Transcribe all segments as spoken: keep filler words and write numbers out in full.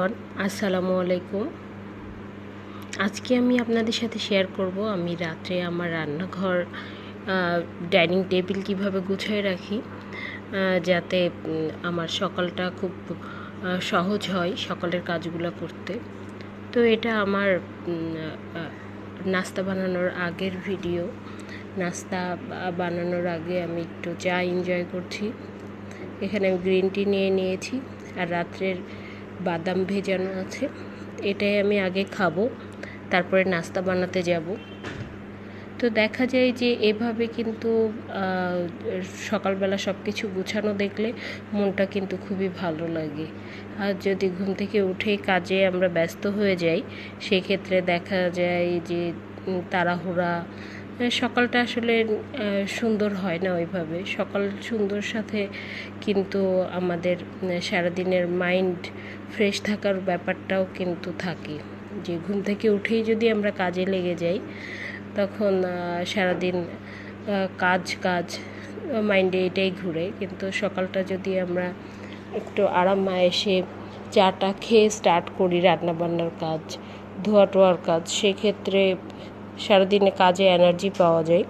Everyone, আসসালামু আলাইকুম। আজকে আমি আপনাদের সাথে শেয়ার করব আমি রাত্রে আমার রান্নাঘর ডাইনিং টেবিল কিভাবে গুছিয়ে রাখি যাতে আমার সকালটা খুব সহজ হয় সকালের কাজগুলো করতে। তো এটা আমার নাস্তা বানানোর আগের ভিডিও। নাস্তা বানানোর আগে আমি একটু চা এনজয় করছি। এখানে আমি গ্রিন টি নিয়ে নিয়েছি আর রাত্রের বাদাম ভেজানো আছে, এটাই আমি আগে খাবো, তারপরে নাস্তা বানাতে যাব। তো দেখা যায় যে এভাবে কিন্তু সকালবেলা সব কিছু গুছানো দেখলে মনটা কিন্তু খুবই ভালো লাগে। আর যদি ঘুম থেকে উঠে কাজে আমরা ব্যস্ত হয়ে যাই, সেক্ষেত্রে দেখা যায় যে তাড়াহুড়া, সকালটা আসলে সুন্দর হয় না ওইভাবে। সকাল সুন্দর সাথে কিন্তু আমাদের সারাদিনের মাইন্ড ফ্রেশ থাকার ব্যাপারটাও কিন্তু থাকে, যে ঘুম থেকে উঠেই যদি আমরা কাজে লেগে যাই তখন সারাদিন কাজ কাজ মাইন্ডে এটাই ঘুরে। কিন্তু সকালটা যদি আমরা একটু আরাম এসে চাটা খেয়ে স্টার্ট করি রান্নাবান্নার কাজ, ধোয়া টোয়ার কাজ, সেক্ষেত্রে সারাদিনে কাজে এনার্জি পাওয়া যায়।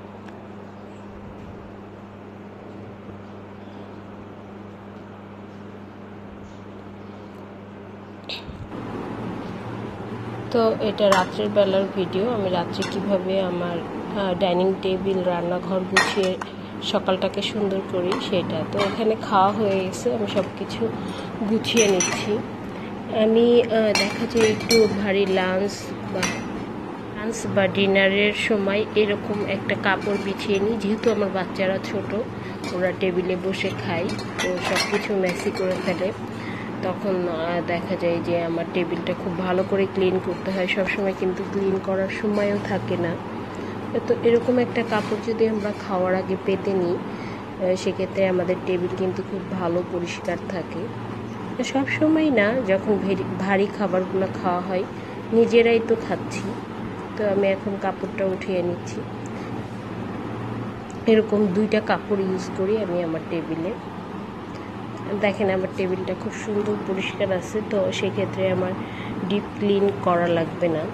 তো এটা রাত্রের বেলার ভিডিও। আমি রাত্রে কিভাবে আমার ডাইনিং টেবিল রান্নাঘর গুছিয়ে সকালটাকে সুন্দর করি সেটা। তো এখানে খাওয়া হয়ে গেছে, আমি সব কিছু গুছিয়ে নিচ্ছি। আমি দেখা যায় একটু ভারী লাঞ্চ বা লাঞ্চ বা ডিনারের সময় এরকম একটা কাপড় বিছিয়ে নিই, যেহেতু আমার বাচ্চারা ছোট, ওরা টেবিলে বসে খায়, তো সব কিছু মেসি করে ফেলে। তখন দেখা যায় যে আমার টেবিলটা খুব ভালো করে ক্লিন করতে হয়, সবসময় কিন্তু ক্লিন করার সময়ও থাকে না। তো এরকম একটা কাপড় যদি আমরা খাওয়ার আগে পেতে নিই, সেক্ষেত্রে আমাদের টেবিল কিন্তু খুব ভালো পরিষ্কার থাকে। সব সময় না, যখন ভারী খাবারগুলো খাওয়া হয়, নিজেরাই তো খাচ্ছি। তো আমি এখন কাপড়টা উঠিয়ে নিচ্ছি। এরকম দুইটা কাপড় ইউজ করি আমি আমার টেবিলে। দেখেন আমার টেবিলটা খুব সুন্দর পরিষ্কার আছে, তো সেক্ষেত্রে আমার ডিপ ক্লিন করা লাগবে না।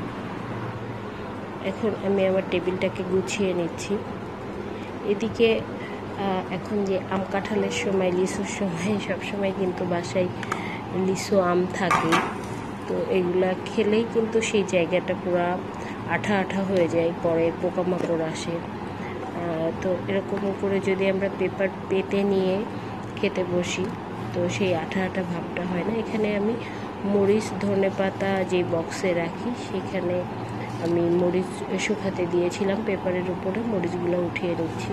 এখন আমি আমার টেবিলটাকে গুছিয়ে নিচ্ছি। এদিকে এখন যে আম কাঁঠালের সময়, লিচুর সময়, সবসময় কিন্তু বাসায় লিচু আম থাকে, তো এগুলা খেলেই কিন্তু সেই জায়গাটা পুরো আঠা আঠা হয়ে যায়, পরে পোকামাকড় আসে। তো এরকম করে যদি আমরা পেপার পেতে নিয়ে খেতে বসি, তো সেই আঠা আঠা ভাবটা হয় না। এখানে আমি মরিচ ধনেপাতা যে বক্সে রাখি, সেখানে আমি মরিচ শুকাতে দিয়েছিলাম পেপারের উপরে, মরিচগুলো উঠিয়ে নিচ্ছি।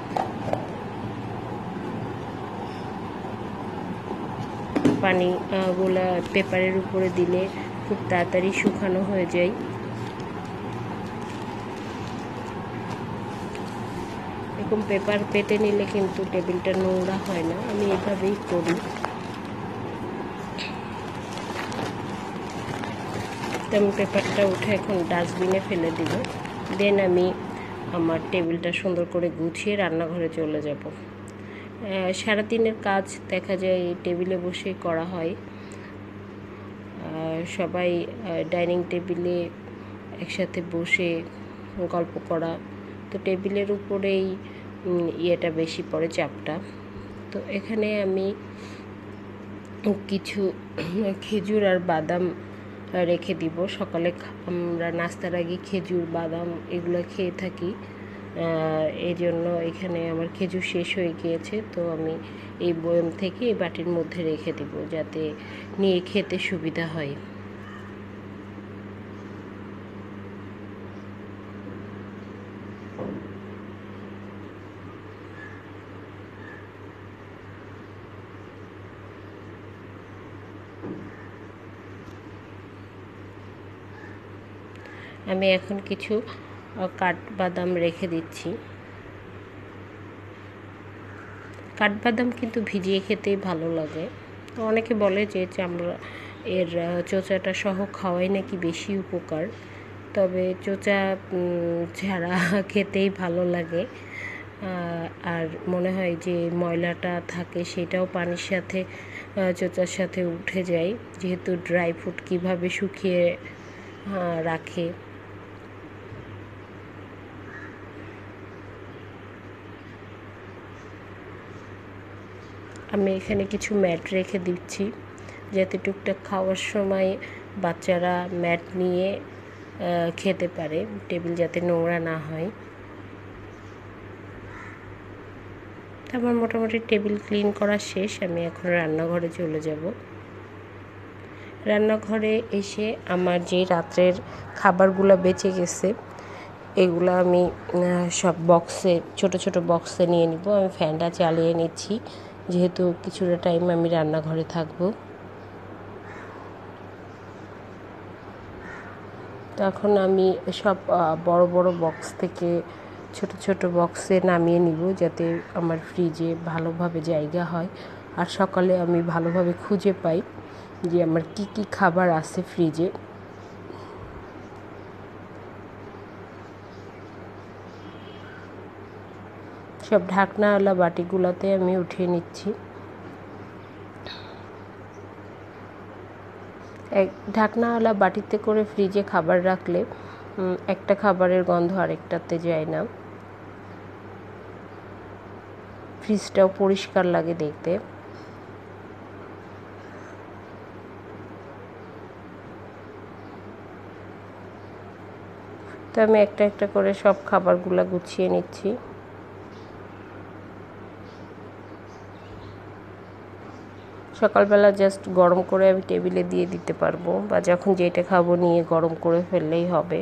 পানিগুলো পেপারের উপরে দিলে খুব তাড়াতাড়ি শুকানো হয়ে যায়। এরকম পেপার পেতে নিলে কিন্তু টেবিলটা নোংরা হয় না, আমি এভাবেই করি। তো আমি পেপারটা উঠে এখন ডাস্টবিনে ফেলে দিব, দেন আমি আমার টেবিলটা সুন্দর করে গুছিয়ে রান্নাঘরে চলে যাব। সারাদিনের কাজ দেখা যায় এই টেবিলে বসেই করা হয়। সবাই ডাইনিং টেবিলে একসাথে বসে গল্প করা, তো টেবিলের উপরেই ইয়েটা বেশি পড়ে, চাপটা। তো এখানে আমি কিছু খেজুর আর বাদাম রেখে দিব। সকালে আমরা নাস্তার আগে খেজুর বাদাম এগুলো খেয়ে থাকি, এই জন্য এখানে আমার খেজুর শেষ হয়ে গিয়েছে, তো আমি এই বয়ম থেকে এই বাটির মধ্যে রেখে দিব যাতে নিয়ে খেতে সুবিধা হয়। আমি এখন কিছু কাঠবাদাম রেখে দিচ্ছি। কাঠবাদাম কিন্তু ভিজিয়ে খেতেই ভালো লাগে। তো অনেকে বলে যে চামড়া এর চোচাটা সহ খাওয়াই নাকি বেশি উপকার, তবে চোচা ছাড়া খেতেই ভালো লাগে। আর মনে হয় যে ময়লাটা থাকে সেটাও পানির সাথে চোচার সাথে উঠে যাই, যেহেতু ড্রাই ফ্রুট কীভাবে শুকিয়ে রাখে। আমি এখানে কিছু ম্যাট রেখে দিচ্ছি যাতে টুকটাক খাওয়ার সময় বাচ্চারা ম্যাট নিয়ে খেতে পারে, টেবিল যাতে নোংরা না হয়। আমার মোটামুটি টেবিল ক্লিন করা শেষ। আমি এখন রান্নাঘরে চলে যাব। রান্নাঘরে এসে আমার যে রাত্রের খাবারগুলো বেঁচে গেছে এগুলো আমি সব বক্সে, ছোট ছোট বক্সে নিয়ে নিব। আমি ফ্যানটা চালিয়ে নিচ্ছি যেহেতু কিছুটা টাইম আমি রান্নাঘরে থাকব। তখন আমি সব বড় বড় বক্স থেকে ছোট ছোট বক্সে নামিয়ে নিব যাতে আমার ফ্রিজে ভালোভাবে জায়গা হয় আর সকালে আমি ভালোভাবে খুঁজে পাই যে আমার কি কি খাবার আছে ফ্রিজে। সব ঢাকনাওয়ালা বাটিগুলোতে আমি উঠিয়ে নিচ্ছি। এক ঢাকনাওয়ালা বাটিতে করে ফ্রিজে খাবার রাখলে একটা খাবারের গন্ধ আরেকটাতে যায় না, ফ্রিজটাও পরিষ্কার লাগে দেখতে। তো আমি একটা একটা করে সব খাবারগুলো গুছিয়ে নিচ্ছি। সকালবেলা জাস্ট গরম করে আমি টেবিলে দিয়ে দিতে পারবো, বা যখন যেটা খাবো নিয়ে গরম করে ফেললেই হবে।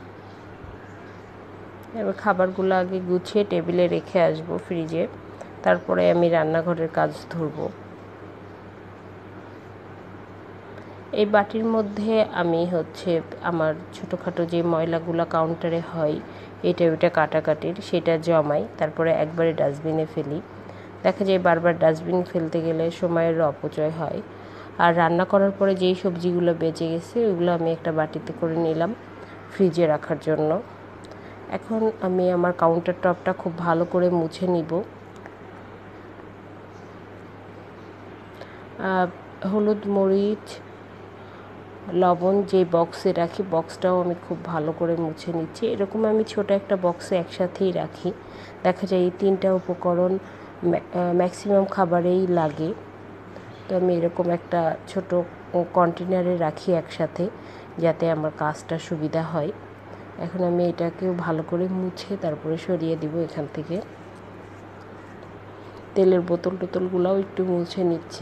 এবার খাবারগুলো আগে গুছিয়ে টেবিলে রেখে আসবো ফ্রিজে, তারপরে আমি রান্নাঘরের কাজ ধরবো। এই বাটির মধ্যে আমি হচ্ছে আমার ছোটোখাটো যে ময়লাগুলো কাউন্টারে হয় এটা ওইটা কাটাকাটির সেটা জমাই, তারপরে একবারে ডাস্টবিনে ফেলি। দেখা যায় বারবার ডাস্টবিন ফেলতে গেলে সময়ের অপচয় হয়। আর রান্না করার পরে যেই সবজিগুলো বেঁচে গেছে ওগুলো আমি একটা বাটিতে করে নিলাম ফ্রিজে রাখার জন্য। এখন আমি আমার কাউন্টার টপটা খুব ভালো করে মুছে নিব। হলুদ, মরিচ, লবণ যে বক্সে রাখি বক্সটাও আমি খুব ভালো করে মুছে নিচ্ছি। এরকম আমি ছোট একটা বক্সে একসাথেই রাখি। দেখা যায় এই তিনটা উপকরণ ম্যাক্সিমাম খাবারেই লাগে, তো আমি এরকম একটা ছোট কন্টেনারে রাখি একসাথে যাতে আমার কাজটা সুবিধা হয়। এখন আমি এটাকেও ভালো করে মুছে তারপরে সরিয়ে দিব এখান থেকে। তেলের বোতল টোতলগুলোও একটু মুছে নিচ্ছি।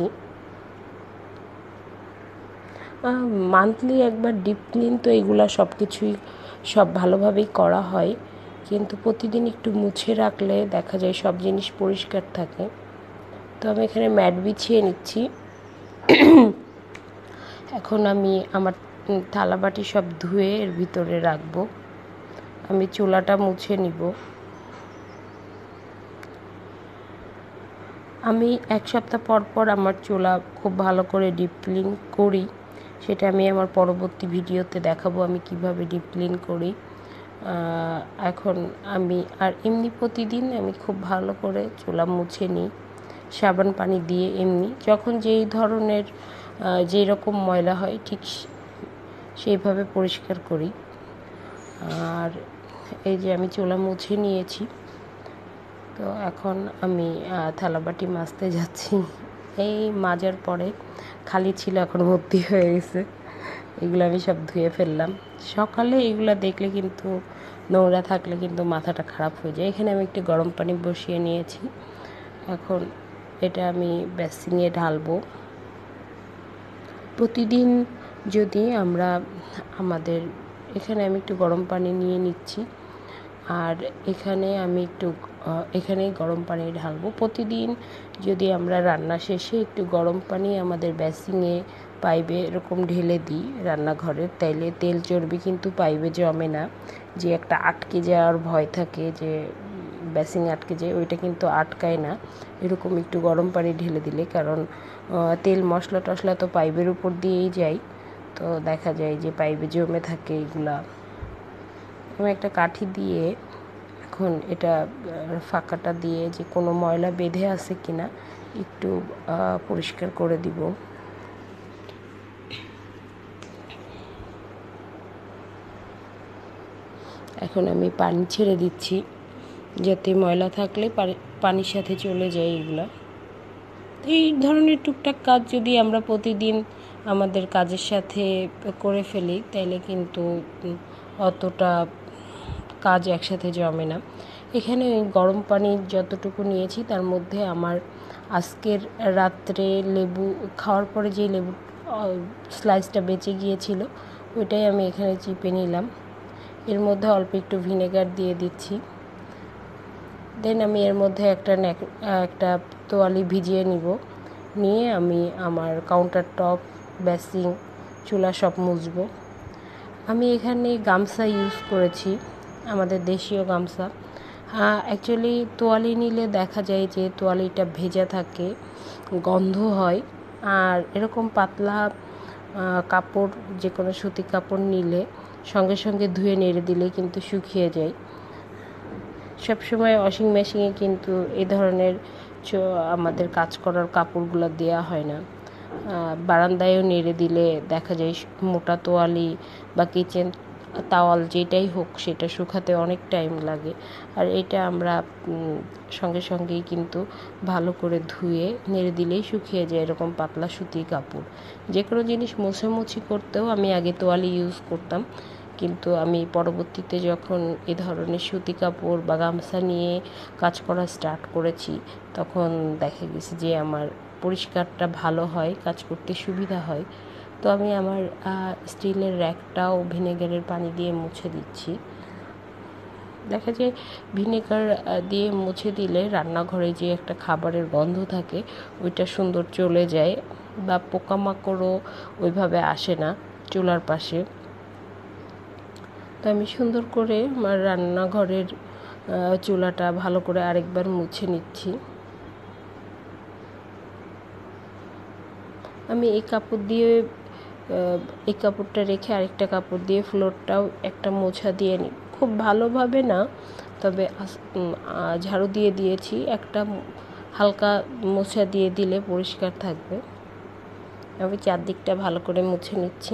মান্থলি একবার ডিপ ক্লিন তো এগুলো সব কিছুই সব ভালোভাবেই করা হয়, কিন্তু প্রতিদিন একটু মুছে রাখলে দেখা যায় সব জিনিস পরিষ্কার থাকে। তো আমি এখানে ম্যাট বিছিয়ে নিচ্ছি। এখন আমি আমার থালাবাটি সব ধুয়ে এর ভিতরে রাখবো। আমি চুলাটা মুছে নিব। আমি এক সপ্তাহ পর পর আমার চুলা খুব ভালো করে ডিপ ক্লিন করি, সেটা আমি আমার পরবর্তী ভিডিওতে দেখাবো আমি কিভাবে ডিপ ক্লিন করি। এখন আমি আর এমনি প্রতিদিন আমি খুব ভালো করে চুলা মুছে নিই সাবান পানি দিয়ে। এমনি যখন যেই ধরনের যেই রকম ময়লা হয় ঠিক সেইভাবে পরিষ্কার করি। আর এই যে আমি চুলা মুছে নিয়েছি, তো এখন আমি থালাবাটি মাজতে যাচ্ছি। এই মাজার পরে খালি ছিল, এখন ভর্তি হয়ে গেছে। এগুলো আমি সব ধুয়ে ফেললাম। সকালে এগুলো দেখলে কিন্তু নোংরা থাকলে কিন্তু মাথাটা খারাপ হয়ে যায়। এখানে আমি একটু গরম পানি বসিয়ে নিয়েছি, এখন এটা আমি বেসিনে ঢালবো। প্রতিদিন যদি আমরা আমাদের এখানে আমি একটু গরম পানি নিয়ে নিচ্ছি, আর এখানে আমি একটু এখানেই গরম পানি ঢালবো। প্রতিদিন যদি আমরা রান্না শেষে একটু গরম পানি আমাদের বেসিনে পাইপে এরকম ঢেলে দিই রান্নাঘরে, তাইলে তেল চর্বি কিন্তু পাইপে জমে না। যে একটা আটকে যাওয়ার ভয় থাকে যে বেসিনে আটকে যায়, ওইটা কিন্তু আটকায় না এরকম একটু গরম পানি ঢেলে দিলে। কারণ তেল মশলা টশলা তো পাইপের উপর দিয়েই যায়, তো দেখা যায় যে পাইপে জমে থাকে এগুলা। আমি একটা কাঠি দিয়ে এখন এটা ফাঁকাটা দিয়ে যে কোনো ময়লা বেঁধে আছে কিনা একটু পরিষ্কার করে দিব। এখন আমি পানি ছেড়ে দিচ্ছি, যাতে ময়লা থাকলে পানির সাথে চলে যায় এগুলা। এই ধরনের টুকটাক কাজ যদি আমরা প্রতিদিন আমাদের কাজের সাথে করে ফেলি, তাইলে কিন্তু অতটা কাজ একসাথে জমে না। এখানে গরম পানি যতটুকু নিয়েছি, তার মধ্যে আমার আজকের রাত্রে লেবু খাওয়ার পরে যে লেবু স্লাইসটা বেঁচে গিয়েছিল, ওইটাই আমি এখানে চিপে নিলাম। এর মধ্যে অল্প একটু ভিনেগার দিয়ে দিচ্ছি। দেন আমি এর মধ্যে একটা একটা তোয়ালি ভিজিয়ে নিব। নিয়ে আমি আমার কাউন্টার টপ, বেসিং, চুলা সব মুছবো। আমি এখানে গামছা ইউজ করেছি, আমাদের দেশীয় গামছা। অ্যাকচুয়ালি তোয়ালি নিলে দেখা যায় যে তোয়ালিটা ভেজা থাকে, গন্ধ হয়। আর এরকম পাতলা কাপড়, যে কোনো সুতি কাপড় নিলে সঙ্গে সঙ্গে ধুয়ে নেড়ে দিলে কিন্তু শুকিয়ে যায়। সবসময় ওয়াশিং মেশিনে কিন্তু এই ধরনের আমাদের কাজ করার কাপড়গুলো দেওয়া হয় না। বারান্দায়ও নেড়ে দিলে দেখা যায় মোটা তোয়ালি বা কিচেন তাওয়াল যেটাই হোক, সেটা শুকাতে অনেক টাইম লাগে। আর এটা আমরা সঙ্গে সঙ্গেই কিন্তু ভালো করে ধুয়ে নেড়ে দিলেই শুকিয়ে যায় এরকম পাতলা সুতি কাপড়। যে কোনো জিনিস মোছামুছি করতেও আমি আগে তোয়ালি ইউজ করতাম, কিন্তু আমি পরবর্তীতে যখন এ ধরনের সুতি কাপড় বা গামছা নিয়ে কাজ করা স্টার্ট করেছি, তখন দেখা গেছে যে আমার পরিষ্কারটা ভালো হয়, কাজ করতে সুবিধা হয়। তো আমি আমার স্টিলের র্যাকটাও ভিনেগারের পানি দিয়ে মুছে দিচ্ছি। দেখা যায় ভিনেগার দিয়ে মুছে দিলে রান্নাঘরে যে একটা খাবারের গন্ধ থাকে, ওইটা সুন্দর চলে যায়, বা পোকামাকড়ও ওইভাবে আসে না চুলার পাশে। তো আমি সুন্দর করে আমার রান্নাঘরের চুলাটা ভালো করে আরেকবার মুছে নিচ্ছি। আমি এই কাপড় দিয়ে এই কাপড়টা রেখে আরেকটা কাপড় দিয়ে ফ্লোরটাও একটা মোছা দিয়ে নিই, খুব ভালোভাবে না, তবে ঝাড়ু দিয়ে দিয়েছি, একটা হালকা মোছা দিয়ে দিলে পরিষ্কার থাকবে। আমি চারদিকটা ভালো করে মুছে নিচ্ছি।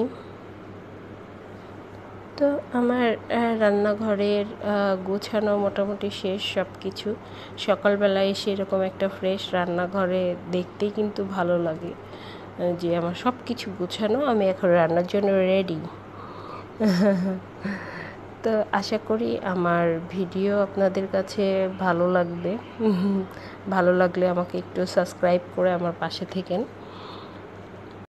তো আমার রান্নাঘরের গোছানো মোটামুটি শেষ সব কিছু। সকালবেলায় এসে এরকম একটা ফ্রেশ রান্নাঘরে দেখতেই কিন্তু ভালো লাগে যে আমার সব কিছু গোছানো, আমি এখন রান্নার জন্য রেডি। তো আশা করি আমার ভিডিও আপনাদের কাছে ভালো লাগবে। ভালো লাগলে আমাকে একটু সাবস্ক্রাইব করে আমার পাশে থেকেন।